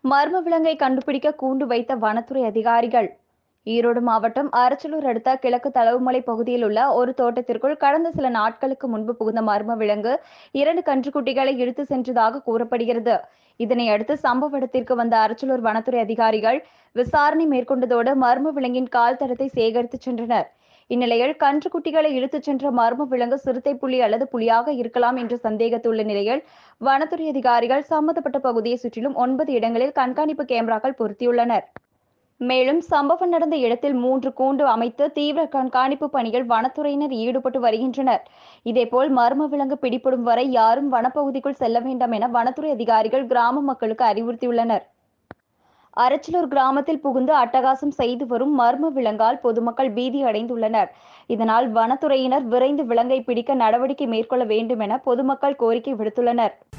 மர்ம விலங்கை கண்டுபிடிக்க கூண்டு வைத்த வனத்துறை அதிகாரிகள். ஈரோடு மாவட்டம் அரச்சலூர் அடுத்த கிழக்கு தளவுமலை பகுதியில் உள்ள ஒரு தோட்டத்திற்குள் கடந்த சில நாட்களுக்கு முன்பு புகுந்த மர்ம விலங்கு 2 கன்றுக்குட்டிகளை இழுத்து சென்றதாக கூறப்படுகிறது. இதனை அடுத்து சம்பவ இடத்திற்கு வந்த அரச்சலூர் வனத்துறை அதிகாரிகள் விசாரணை மேற்கொண்டதோடு மர்ம விலங்கின் கால் தடத்தை சேகரித்து சென்றனர். இந்நிலையில் கன்றுக்குட்டிகளை இழுத்துச் சென்ற மர்ம விலங்கு சிறுத்தை புலி அல்லது புலியாக இருக்கலாம் என்ற சந்தேகத்துள்ள நிலையில் வனத்துறை அதிகாரிகள் சம்பந்தப்பட்ட பகுதியை சுற்றிலும் 9 இடங்களில் கண்காணிப்பு கேமராக்கள் பொருத்தியுள்ளனர். மேலும் சம்பவம் நடந்த இடத்தில் 3 கூண்டு அமைத்து தீவிர கண்காணிப்பு பணியில் வனத்துறையினர் ஈடுபட்டு வருகின்றனர். இதேபோல் மர்ம விலங்கு பிடிபடும் வரை யாரும் வனப்பகுதிக்குள் செல்ல வேண்டாம் என வனத்துறை அதிகாரிகள் கிராம மக்களுக்கு அறிவுறுத்தியுள்ளனர். அரச்சலூர் கிராமத்தில் புகுந்து அட்டகாசம் செய்து வரும் மர்ம விலங்கால் பொதுமக்கள் பீதி அடைந்துள்ளனர். இதனால் வனத்துறையினர் விரைந்து விலங்கை பிடிக்க நடவடிக்கை மேற்கொள்ள வேண்டும் என பொதுமக்கள் கோரிக்கை விடுத்துள்ளனர்.